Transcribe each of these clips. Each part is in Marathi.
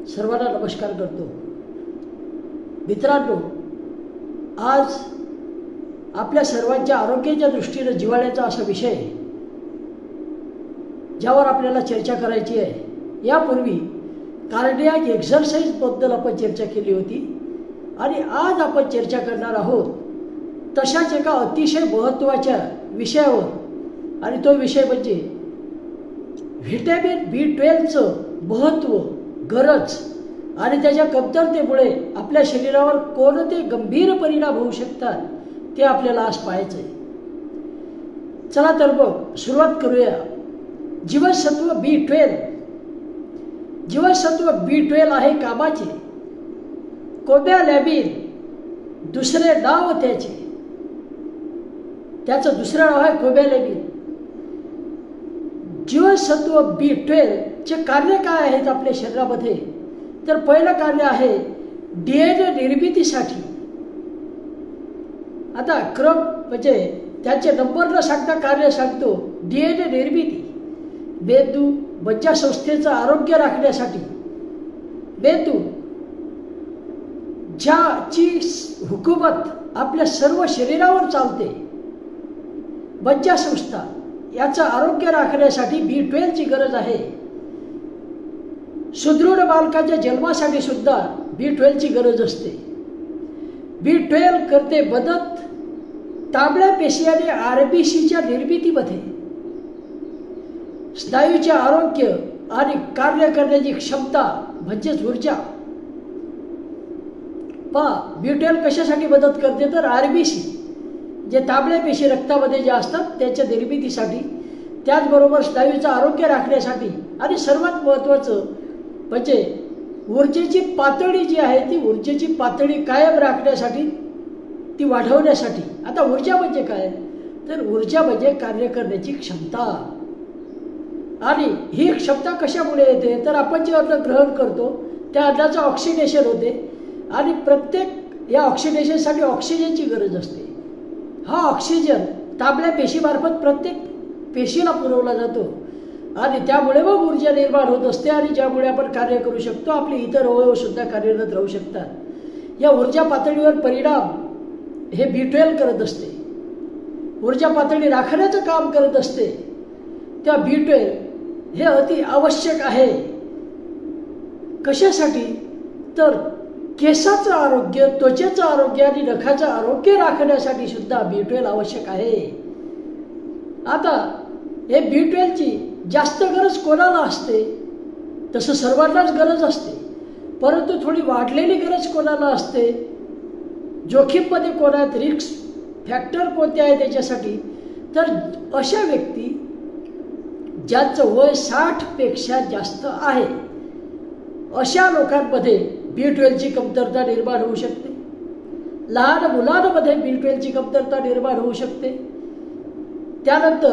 सर्वांना नमस्कार करतो। मित्रांनो, आज आपल्या सर्वांच्या आरोग्याच्या दृष्टीने जिव्हाळ्याचा असा विषय ज्यावर आपल्याला चर्चा करायची आहे। यापूर्वी कार्डियाक एक्सरसाइज बद्दल आपण चर्चा केली होती आणि आज आपण चर्चा करणार आहोत तशाच एका अतिशय महत्त्वाच्या विषयावर, आणि तो विषय म्हणजे व्हिटॅमिन B12चं महत्त्व, गरज आणि त्याच्या कमतरतेमुळे आपल्या शरीरावर कोणते गंभीर परिणाम होऊ शकतात ते आपल्याला आज पाहायचं आहे। चला तर मग सुरुवात करूया। जीवनसत्व B12 आहे कामाचे। कोबॅलॅमिन दुसरे नाव त्याचं दुसरं नाव आहे कोबॅलॅमिन। जीवनसत्व B12 चे कार्य काय आहेत आपल्या शरीरामध्ये? तर पहिलं कार्य आहे DNA निर्मितीसाठी। आता क्रम म्हणजे त्याचे नंबर न सांगता कार्य सांगतो। DNA निर्मिती, मेंदू मज्जासंस्थेचं आरोग्य राखण्यासाठी, मेंदू ज्याची हुकूमत आपल्या सर्व शरीरावर चालते, मज्जासंस्था याचं आरोग्य राखण्यासाठी B12 ची गरज आहे। सुदृढ बालकाच्या जन्मासाठी सुद्धा B12 ची गरज असते। B12 करते मदत तांबड्या पेशी आणि RBCच्या निर्मितीमध्ये, स्नायूचे आरोग्य आणि कार्य करण्याची क्षमता म्हणजेच ऊर्जा। B12 कशासाठी मदत करते? तर RBC जे तांबड्या पेशी रक्तामध्ये जे असतात त्याच्या निर्मितीसाठी, त्याचबरोबर स्नायूचं आरोग्य राखण्यासाठी, आणि सर्वात महत्त्वाचं म्हणजे ऊर्जेची पातळी जी आहे ती ऊर्जेची पातळी कायम राखण्यासाठी, ती वाढवण्यासाठी। आता ऊर्जा म्हणजे काय? तर ऊर्जा म्हणजे कार्य करण्याची क्षमता। आणि ही क्षमता कशामुळे येते? तर आपण जे अन्न ग्रहण करतो त्या अन्नाचं ऑक्सिडेशन होते आणि प्रत्येक या ऑक्सिडेशनसाठी ऑक्सिजनची गरज असते। हा ऑक्सिजन तांबड्या पेशीमार्फत प्रत्येक पेशीला पुरवला जातो आणि त्यामुळे मग ऊर्जा निर्माण होत असते आणि ज्यामुळे आपण कार्य करू शकतो, आपले इतर अवयव सुद्धा कार्यरत राहू शकतात। या ऊर्जा पातळीवर परिणाम हे B12 करत असते, ऊर्जा पातळी राखण्याचं काम करत असते। त्या B12 हे अति आवश्यक आहे। कशासाठी? तर केसाचं आरोग्य, त्वचेचं आरोग्य आणि नखाचं आरोग्य राखण्यासाठी सुद्धा B12 आवश्यक आहे। आता हे B12 ची जास्त गरज कोणाला असते? तसं सर्वांनाच गरज असते, परंतु थोडी वाढलेली गरज कोणाला असते? जोखीममध्ये कोण आहेत, रिस्क फॅक्टर कोणते आहे त्याच्यासाठी? तर अशा व्यक्ती ज्यांचं वय 60 पेक्षा जास्त आहे, अशा लोकांमध्ये B12 ची कमतरता निर्माण होऊ शकते। लहान मुलांमध्ये B12 ची कमतरता निर्माण होऊ शकते। त्यानंतर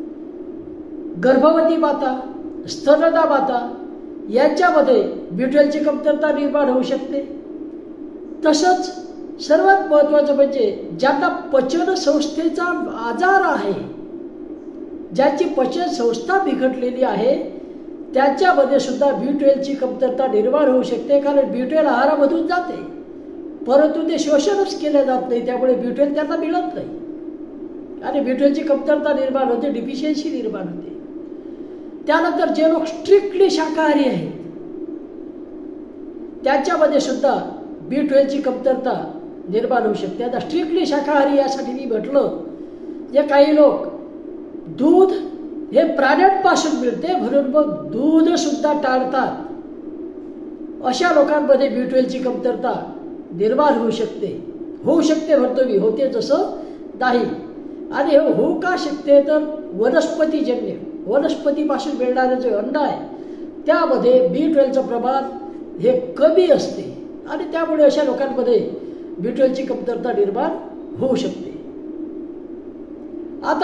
गर्भवती माता, स्तनदा माता यांच्यामध्ये B12 ची कमतरता निर्माण होऊ शकते। तसंच सर्वात महत्त्वाचं म्हणजे ज्यांना पचन संस्थेचा आजार आहे, ज्यांची पचन संस्था बिघडलेली आहे, त्यांच्यामध्ये सुद्धा B12 ची कमतरता निर्माण होऊ शकते। कारण B12 आहारामधून जाते परंतु ते शोषणच केले जात नाही, त्यामुळे B12 त्यांना मिळत नाही आणि B12 ची कमतरता निर्माण होते, डिफिशियन्सी निर्माण होते। त्यानंतर जे लोक स्ट्रिक्टली शाकाहारी आहेत त्यांच्यामध्ये सुद्धा B12 ची कमतरता निर्माण होऊ शकते। आता स्ट्रिक्टली शाकाहारी यासाठी मी म्हटलं, जे काही लोक दूध हे प्राण्यांपासून मिळते म्हणून मग दूध सुद्धा टाळतात, अशा लोकांमध्ये B12 ची कमतरता निर्माण होऊ शकते म्हणतो मी, होते जसं नाही। आणि हे होऊ का शकते? तर वनस्पतीजन्य, वनस्पतीपासून मिळणारे जे अन्न आहे त्यामध्ये B12चं प्रमाण हे कमी असते आणि त्यामुळे अशा लोकांमध्ये B12 ची कमतरता निर्माण होऊ शकते। आता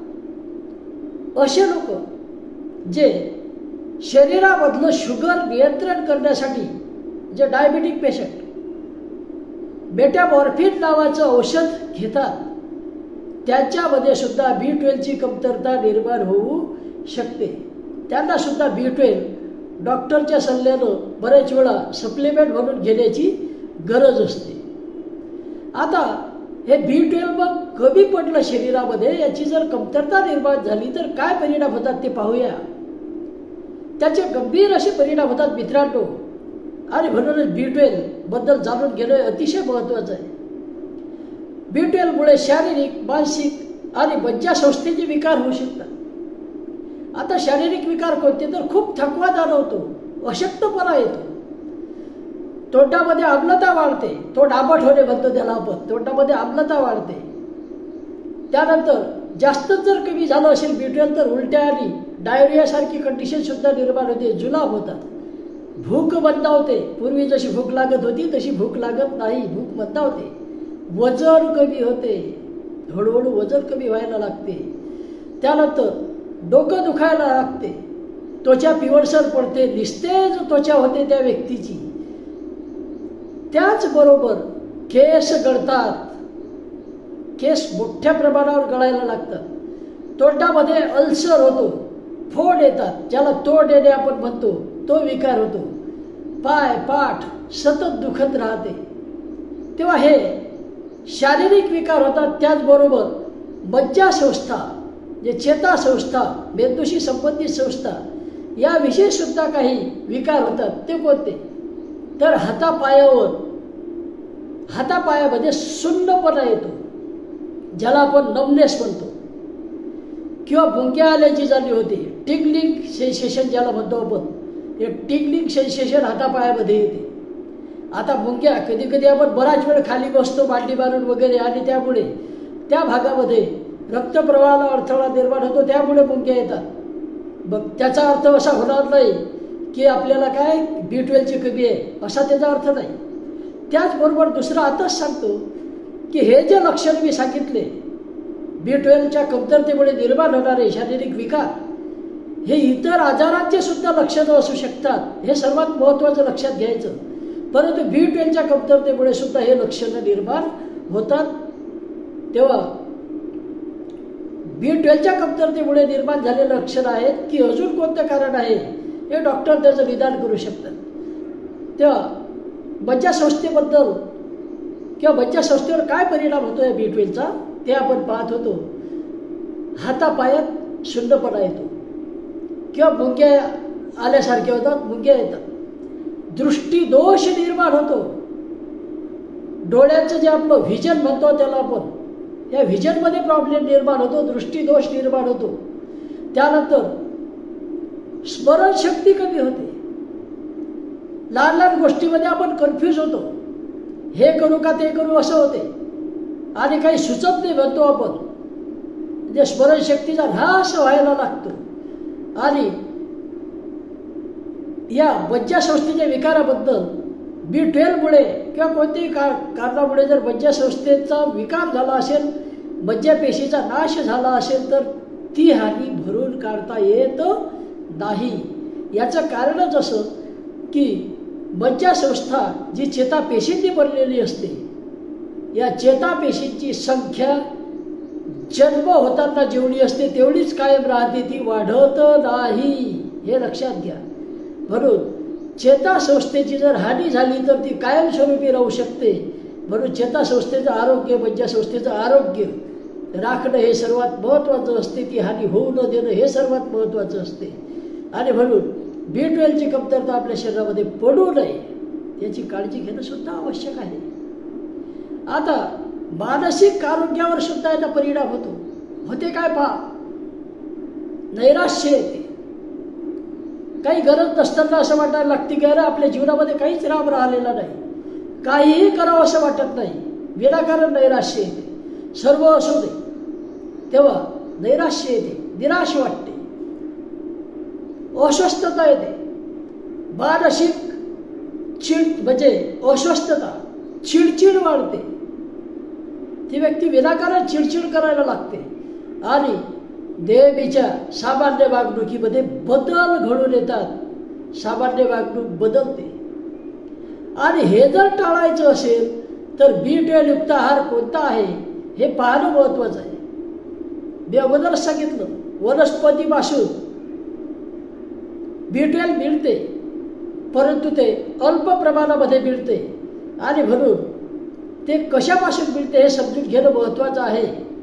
असे लोक जे शरीरामधलं शुगर नियंत्रण करण्यासाठी, जे डायबेटिक पेशंट मेटामॉर्फिन नावाचं औषध घेतात, त्यांच्यामध्ये सुद्धा B12 ची कमतरता निर्माण होऊ शकते। त्यांना सुद्धा B12 डॉक्टरच्या सल्ल्यानं बऱ्याच वेळा सप्लिमेंट म्हणून घेण्याची गरज असते. आता हे B12 मग कमी पडलं शरीरामध्ये, याची जर कमतरता निर्माण झाली तर काय परिणाम होतात ते पाहूया. त्याचे गंभीर असे परिणाम होतात मित्रांनो, आणि म्हणूनच B12 बद्दल जाणून घेणं अतिशय महत्त्वाचं आहे. B12 मुळे शारीरिक, मानसिक आणि मज्जासंस्थेचे विकार होऊ शकतात. आता शारीरिक विकार कोणते तर खूप थकवा जाणवतो, अशक्तपणा येतो, तोंडामध्ये आम्लता वाढते, तोंड आंबट होणे म्हणतो त्याला आपण, तोंडामध्ये आम्लता वाढते. त्यानंतर जास्तच जर कमी झालं असेल B12 तर उलट्या आणि डायरियासारखी कंडिशन सुद्धा निर्माण होते, जुलाब होतात, भूक मंदावते, पूर्वी जशी भूक लागत होती तशी भूक लागत नाही, भूक मंदावते, वजन कमी होते, हळूहळू वजन कमी व्हायला लागते. त्यानंतर डोकं दुखायला लागते, त्वचा पिवळसर पडते, निस्तेज त्वचा होते त्या व्यक्तीची. त्याचबरोबर केस गळतात, केस मोठ्या प्रमाणावर गळायला लागतात, तोंडामध्ये अल्सर होतो, फोड येतात, ज्याला तोंड येणे आपण म्हणतो तो विकार होतो, पाय पाठ सतत दुखत राहते. तेव्हा हे शारीरिक विकार होतात. त्याचबरोबर मज्जासंस्था, जे चेतासंस्था, मेंदूशी संबंधित संस्था, याविषयी सुद्धा काही विकार होतात. ते कोणते तर हातापायामध्ये सुन्नपणा येतो, ज्याला आपण नमनेस म्हणतो, किंवा भुंक्या आल्याची झाली होती, टिंगलिंग सेन्सेशन ज्याला म्हणतो आपण, हे टिंगलिंग सेन्सेशन हातापायामध्ये येते. आता भुंक्या कधी कधी आपण बराच वेळ खाली बसतो मांडी मारून वगैरे, आणि त्यामुळे त्या भागामध्ये रक्तप्रवाहाला अडथळा निर्माण होतो, त्यामुळे भुंक्या येतात. मग त्याचा अर्थ असा होणार नाही की आपल्याला काय B12ची कमी आहे, असा त्याचा अर्थ नाही. त्याचबरोबर दुसरं आताच सांगतो की हे जे लक्षण मी सांगितले B12च्या कमतरतेमुळे निर्माण होणारे शारीरिक विकार, हे इतर आजारांचे सुद्धा लक्षणं असू शकतात. हे सर्वात महत्त्वाचं लक्षात घ्यायचं. परंतु B12च्या कमतरतेमुळे सुद्धा हे लक्षणं निर्माण होतात. तेव्हा B12च्या कमतरतेमुळे निर्माण झालेले लक्षणं आहेत की अजून कोणतं कारण आहे हे डॉक्टर त्याचं निदान करू शकतात. तेव्हा मज्जासंस्थेबद्दल किंवा मज्जासंस्थेवर काय परिणाम होतो या B12चा ते आपण पाहत होतो. हातापायात सुन्नपणा येतो किंवा मुंग्या आल्यासारख्या होतात, मुंग्या येतात. दृष्टीदोष निर्माण होतो, डोळ्याचं जे आपलं व्हिजन म्हणतो त्याला आपण, या व्हिजनमध्ये प्रॉब्लेम निर्माण होतो, दृष्टीदोष निर्माण होतो. त्यानंतर स्मरणशक्ती कमी होते, लहान लहान गोष्टीमध्ये आपण कन्फ्यूज होतो, हे करू का ते करू असं होते, आणि काही सुचत नाही म्हणतो आपण, म्हणजे स्मरणशक्तीचा ऱ्हास व्हायला लागतो. आणि या मज्जासंस्थेच्या विकाराबद्दल B12मुळे किंवा कोणत्याही कारणामुळे जर मज्जासंस्थेचा विकार झाला असेल, मज्जापेशीचा नाश झाला असेल, तर ती हानी भरून काढता येत नाही. याचं कारणच असं की मज्जासंस्था जी चेतापेशींनी बनलेली असते, या चेतापेशींची संख्या जन्म होताना जेवढी असते तेवढीच कायम राहते, ती वाढत नाही, हे लक्षात घ्या. म्हणून चेतासंस्थेची जर हानी झाली तर ती कायमस्वरूपी राहू शकते. म्हणून चेतासंस्थेचं आरोग्य, मज्जासंस्थेचं आरोग्य राखणं हे सर्वात महत्त्वाचं असते, ती हानी होऊ न देणं हे सर्वात महत्त्वाचं असते. आणि म्हणून B12ची कमतरता आपल्या शरीरामध्ये पडू नये याची काळजी घेणं सुद्धा आवश्यक आहे. आता मानसिक आरोग्यावर सुद्धा याचा परिणाम होते काय पहा, नैराश्य येते, काही गरज नसताना असं वाटायला लागते की अरे आपल्या जीवनामध्ये काहीच राम राहिलेला नाही, काहीही करावं असं वाटत नाही, विनाकारण नैराश्य येते. सर्व असू दे तेव्हा नैराश्य येते, निराश वाटते, अस्वस्थता येते, मानसिक म्हणजे अस्वस्थता, चिडचिड वाढते, ती व्यक्ती विनाकारण चिडचिड करायला लागते आणि नेहमीच्या सामान्य वागणुकीमध्ये बदल घडून येतात, सामान्य वागणूक बदलते. आणि हे जर टाळायचं असेल तर B12 युक्त आहार कोणता आहे हे पाहणं महत्त्वाचं आहे. मी अगोदरच सांगितलं, वनस्पतीपासून, B12 मिळते, परंतु ते अल्प प्रमाणामध्ये मिळते आणि म्हणून ते कशापासून मिळते हे समजून घेणं महत्त्वाचं आहे.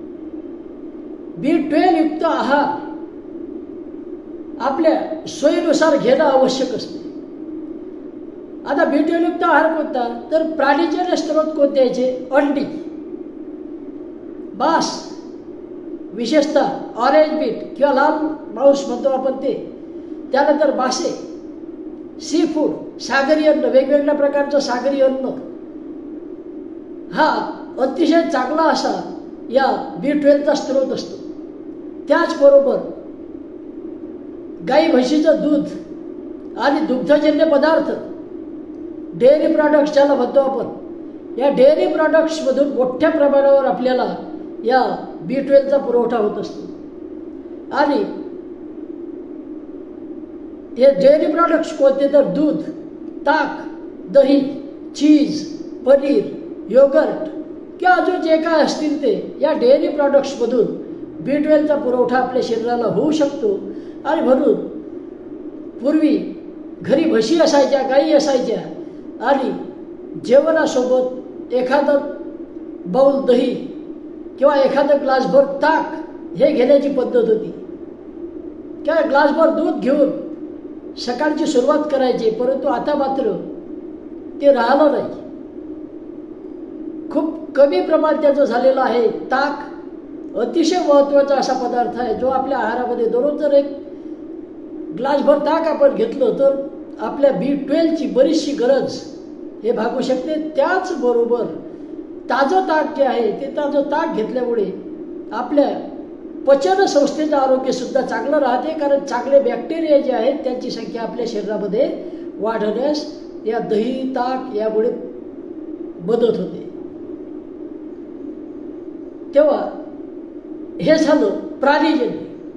B12 युक्त आहार आपल्या सोयीनुसार घेणं आवश्यक असते. आता B12 युक्त आहार कोणता, तर प्राणीजन्य स्रोत कोणते याचे, अंडी, मांस, विशेषतः ऑरेंज मीट किंवा लाल मांस म्हणतो आपण ते, त्यानंतर मासे, सी फूड, सागरी अन्न, वेगवेगळ्या प्रकारचं सागरी अन्न हा अतिशय चांगला असा या B12चा स्रोत असतो. त्याचबरोबर गाई म्हशीचं दूध आणि दुग्धजन्य पदार्थ, डेअरी प्रॉडक्ट्स ज्याला म्हणतो आपण, या डेअरी प्रॉडक्ट्समधून मोठ्या प्रमाणावर आपल्याला या B12चा पुरवठा होत असतो. आणि हे डेअरी प्रॉडक्ट्स कोणते, तर दूध, ताक, दही, चीज, पनीर, योगर्ट किंवा अजून जे काय असतील ते या डेअरी प्रॉडक्ट्समधून B12चा पुरवठा आपल्या शरीराला होऊ शकतो. आणि म्हणून पूर्वी घरी म्हशी असायच्या, गायी असायच्या आणि जेवणासोबत एखादं बाउल दही किंवा एखादं ग्लासभर ताक हे घेण्याची पद्धत होती, किंवा ग्लासभर दूध घेऊन सकाळची सुरुवात करायची. परंतु आता मात्र ते राहिलं नाही, खूप कमी प्रमाण त्याचं झालेलं आहे. ताक अतिशय महत्त्वाचा असा पदार्थ आहे जो आपल्या आहारामध्ये दररोज जर एक ग्लासभर ताक आपण घेतलं तर आपल्या B12ची बरीचशी गरज हे भागू शकते. त्याचबरोबर ताजं ताक जे आहे ते ताजं ताक घेतल्यामुळे आपल्या पचन संस्थेचं आरोग्यसुद्धा चांगलं राहते, कारण चांगले बॅक्टेरिया जे आहेत त्यांची संख्या आपल्या शरीरामध्ये वाढण्यास या दही ताक यामुळे मदत होते. तेव्हा हे झालं प्राणीजन्य.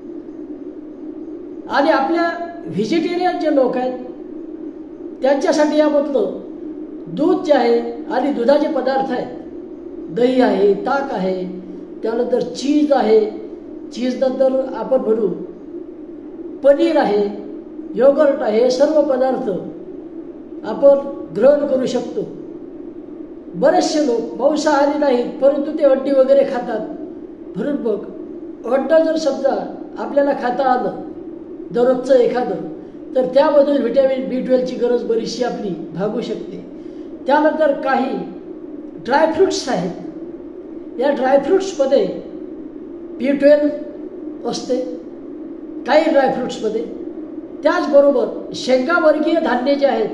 आणि आपल्या व्हेजिटेरियन जे लोक आहेत त्यांच्यासाठी यामधलं दूध जे आहे आणि दुधाचे पदार्थ आहेत, दही आहे, ताक आहे, त्यानंतर चीज आहे, चीज नंतर आपण म्हणू पनीर आहे, योगर्ट आहे, सर्व पदार्थ आपण ग्रहण करू शकतो. बरेचसे लोक मांसाहारी नाहीत परंतु ते अंडी वगैरे खातात. म्हणून बघ, अंड जर समजा आपल्याला खाता आलं दररोजचं एखादं, तर त्यामधून व्हिटॅमिन B12ची गरज बरीचशी आपली भागू शकते. त्यानंतर काही ड्रायफ्रूट्स आहेत, या ड्रायफ्रूट्समध्ये B12 असते काही ड्रायफ्रूट्समध्ये. त्याचबरोबर शेंगावर्गीय धान्य जे आहेत,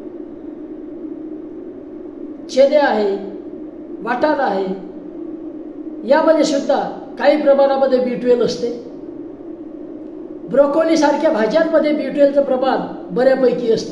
चणे आहे, वाटाणा आहे, यामध्ये सुद्धा काही प्रमाणामध्ये B12 असते. ब्रोकोली सारख्या भाज्यांमध्ये B12चं प्रमाण बऱ्यापैकी असते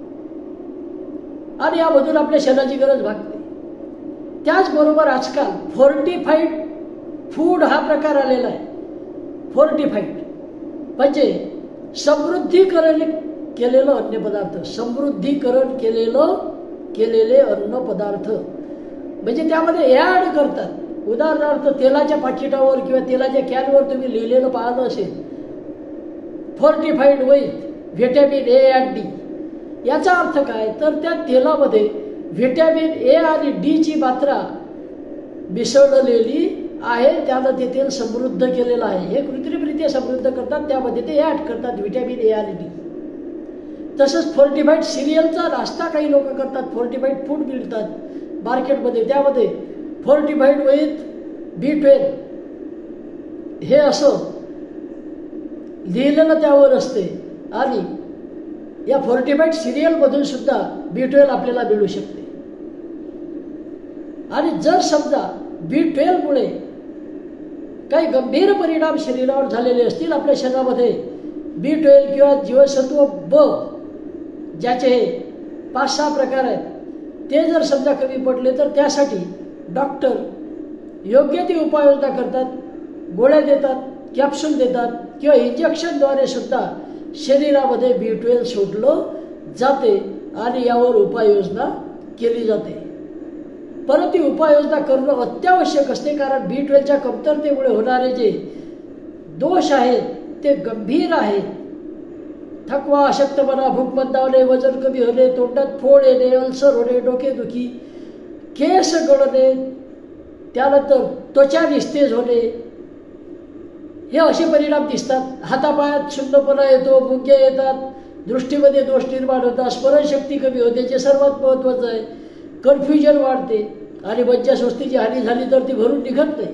आणि यामधून आपल्या शरीराची गरज भागते. त्याचबरोबर आजकाल फोर्टिफाईड फूड हा प्रकार आलेला आहे. फोर्टिफाईड म्हणजे समृद्धीकरण केलेलं अन्नपदार्थ, समृद्धीकरण केलेले अन्नपदार्थ, म्हणजे त्यामध्ये ॲड करतात. उदाहरणार्थ तेलाच्या पाकिटावर किंवा तेलाच्या कॅनवर तुम्ही लिहिलेलं पाहिलं असेल, फोर्टिफाईड विथ व्हिटॅमिन A आणि D. याचा अर्थ काय, तर त्या तेलामध्ये व्हिटॅमिन A आणि D ची मात्रा मिसळलेली आहे, त्यानं ते तेल समृद्ध केलेलं आहे. हे कृत्रिमरित्या समृद्ध करतात, त्यामध्ये ते ॲड करतात व्हिटॅमिन A आणि D. तसंच फोर्टिफाईड सिरियलचा नाश्ता काही लोक करतात, फोर्टिफाईड फूड मिळतात मार्केटमध्ये, त्यामध्ये फोर्टिफाईड विथ B12 हे असं लिहिलेलं त्यावर असते. आणि या फोर्टिफाईड सिरियलमधून सुद्धा B12 आपल्याला मिळू शकते. आणि जर समजा B12 मुळे काही गंभीर परिणाम शरीरावर झालेले असतील आपल्या शरीरामध्ये, B12 किंवा जीवनसत्व B ज्याचे 5-6 प्रकार आहेत ते जर समजा कमी पडले, तर त्यासाठी डॉक्टर योग्य ती उपाययोजना करतात, गोळ्या देतात, कॅप्सूल देतात किंवा इंजेक्शनद्वारे सुद्धा शरीरामध्ये B12 सोडलं जाते आणि यावर उपाययोजना केली जाते. परंतु ती उपाययोजना करणं अत्यावश्यक असते, कारण B12च्या कमतरतेमुळे होणारे जे दोष आहेत ते गंभीर आहेत थकवा, अशक्तपणा, भूक मंदावणे, वजन कमी होणे, तोंडात फोड येणे, अल्सर होणे, डोकेदुखी, केस गळणे, त्यानंतर त्वचा निस्तेज होणे, हे असे परिणाम दिसतात. हातापायात शून्यपणा येतो, मुंग्या येतात, दृष्टीमध्ये दोष निर्माण होतात, स्मरणशक्ती कमी होते, जे सर्वात महत्त्वाचं आहे. कन्फ्युजन वाढते आणि मज्जासंस्थेची हानी झाली तर ती भरून निघत नाही.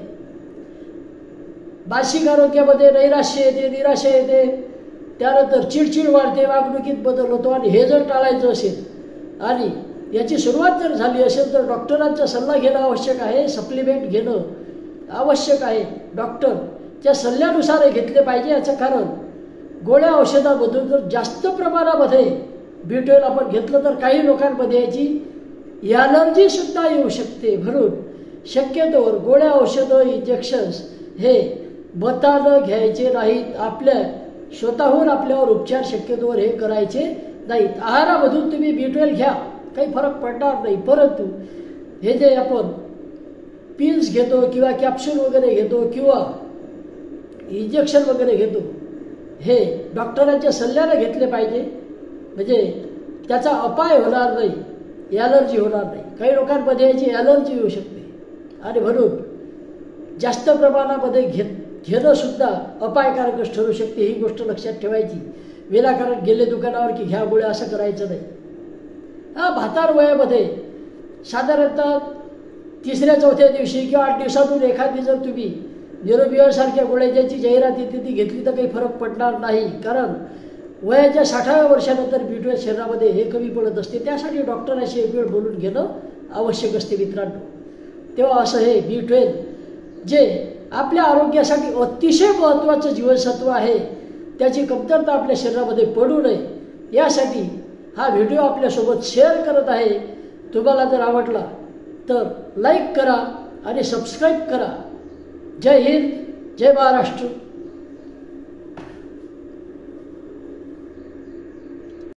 मानसिक आरोग्यामध्ये नैराश्य येते, निराशा येते, त्यानंतर चिडचिड वाढते, वागणुकीत बदल होतो. आणि हे जर टाळायचं असेल आणि याची सुरुवात जर झाली असेल तर डॉक्टरांचा सल्ला घेणं आवश्यक आहे, सप्लिमेंट घेणं आवश्यक आहे. डॉक्टरच्या सल्ल्यानुसार हे घेतले पाहिजे. याचं कारण गोळ्या औषधामधून जर जास्त प्रमाणामध्ये B12 आपण घेतलं तर काही लोकांमध्ये याची ॲलर्जीसुद्धा येऊ शकते. म्हणून शक्यतोवर गोळ्या, औषधं, इंजेक्शन्स हे मतानं घ्यायचे नाहीत. आपल्या स्वतःहून आपल्यावर उपचार शक्यतोवर हे करायचे नाहीत. आहारामधून तुम्ही B12 घ्या, काही फरक पडणार नाही. परंतु हे जे आपण पिल्स घेतो किंवा कॅप्सूल वगैरे घेतो किंवा इंजेक्शन वगैरे घेतो, हे डॉक्टरांच्या सल्ल्याने घेतले पाहिजे. म्हणजे त्याचा अपाय होणार नाही, ॲलर्जी होणार नाही. काही लोकांमध्ये याची ॲलर्जी येऊ शकते आणि म्हणून जास्त प्रमाणामध्ये घेणं सुद्धा अपायकारकच ठरू शकते. ही गोष्ट लक्षात ठेवायची. विनाकारण गेले दुकानावर की घ्या गोळ्या असं करायचं नाही. म्हातार वयामध्ये साधारणतः 3-4 दिवशी किंवा 8 दिवसातून एखादी जर तुम्ही निरोबिओसारख्या गोळ्या ज्याची जाहिरात येते ती घेतली तर काही फरक पडणार नाही. कारण वयाच्या 60व्या वर्षानंतर B12 शरीरामध्ये हे कमी पडत असते. त्यासाठी डॉक्टरांशी एक वेळ बोलून घेणं आवश्यक असते मित्रांनो. तेव्हा असं हे B12 जे आपल्या आरोग्यासाठी अतिशय महत्त्वाचं जीवनसत्व आहे, त्याची कमतरता आपल्या शरीरामध्ये पडू नये यासाठी हा व्हिडिओ आपल्यासोबत शेअर करत आहे. तुम्हाला जर आवडला तर लाईक करा आणि सबस्क्राईब करा. जय हिंद, जय महाराष्ट्र.